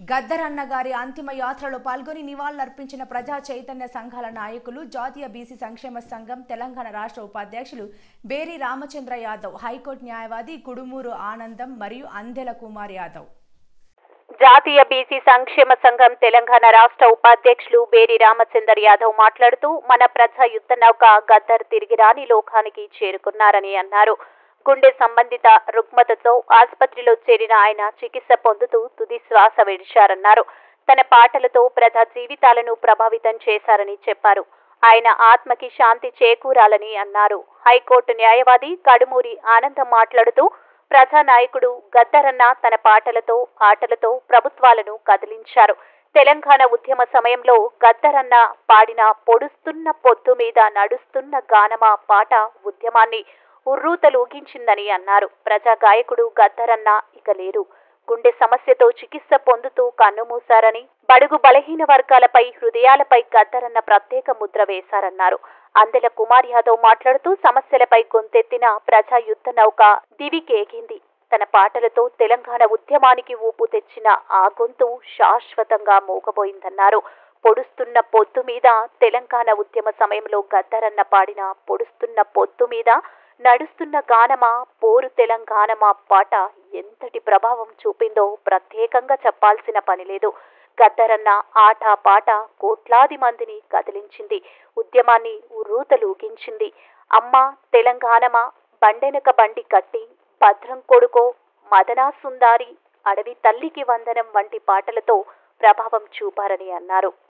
గద్దర్ అన్న గారి అంతిమ యాత్రలో పాల్గొని నివాళులర్పించిన ప్రజా చైతన్య సంఘాల నాయకులు, జాతీయ బీసీ సంక్షేమ సంఘం తెలంగాణ రాష్ట్ర ఉపాధ్యక్షులు బేరి రామచంద్ర యాదవ్, హైకోర్టు న్యాయవాది కుడుమూరు ఆనందం మరియు అందెల కుమార్ యాదవ్. జాతీయ బీసీ సంక్షేమ సంఘం తెలంగాణ రాష్ట్ర ఉపాధ్యక్షులు బేరి రామచందర్ యాదవ్ మాట్లాడుతూ, మన ప్రజా యుద్ధ నౌక గద్దర్ తిరిగి రాని లోకానికి చేరుకున్నారని అన్నారు. గుండె సంబంధిత రుగ్మతతో ఆసుపత్రిలో చేరిన ఆయన చికిత్స పొందుతూ తుది శ్వాస విడిచారన్నారు. తన పాటలతో ప్రజా జీవితాలను ప్రభావితం చేశారని చెప్పారు. ఆయన ఆత్మకి శాంతి చేకూరాలని అన్నారు. హైకోర్టు న్యాయవాది కడుమూరి ఆనందం మాట్లాడుతూ, ప్రజానాయకుడు గద్దరన్న తన పాటలతో, ఆటలతో ప్రభుత్వాలను కదిలించారు. తెలంగాణ ఉద్యమ సమయంలో గద్దరన్న పాడిన పొడుస్తున్న పొద్దు మీద నడుస్తున్న గానమా పాట ఉద్యమాన్ని ఉర్రూతలూగించిందని అన్నారు. ప్రజా గాయకుడు గద్దరన్న ఇక లేరు. గుండె సమస్యతో చికిత్స పొందుతూ కన్నుమూశారని, బడుగు బలహీన వర్గాలపై, హృదయాలపై గద్దరన్న ప్రత్యేక ముద్ర వేశారన్నారు. అందెల కుమార్ యాదవ్ మాట్లాడుతూ, సమస్యలపై గొంతెత్తిన ప్రజా యుద్ధ నౌక దివికేగింది. తన పాటలతో తెలంగాణ ఉద్యమానికి ఊపు తెచ్చిన ఆ గొంతు శాశ్వతంగా మోగబోయిందన్నారు. పొడుస్తున్న పొద్దు మీద తెలంగాణ ఉద్యమ సమయంలో గద్దరన్న పాడిన పొడుస్తున్న పొద్దు మీద నడుస్తున్న గానమా పోరు తెలంగాణమా పాట ఎంతటి ప్రభావం చూపిందో ప్రత్యేకంగా చెప్పాల్సిన పనిలేదు. గద్దరన్న ఆట పాట కోట్లాది మందిని కదిలించింది, ఉద్యమాన్ని ఉర్రూతలూగించింది. అమ్మ తెలంగాణమా, బండెనక బండి కట్టి, భద్రం కొడుకో, మదనా సుందారి, అడవి తల్లికి వందనం వంటి పాటలతో ప్రభావం చూపారని అన్నారు.